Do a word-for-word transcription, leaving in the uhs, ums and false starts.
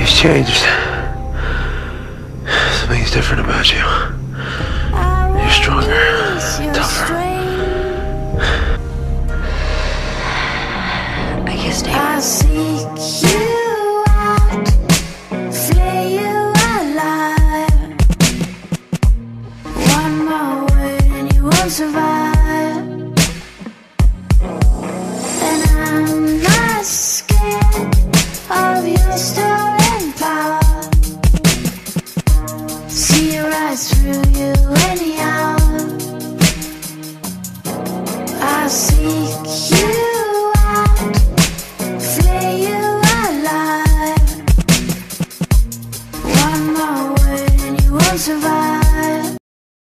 Something's changed. Something's different about you. You're stronger, tougher. I guess Damon.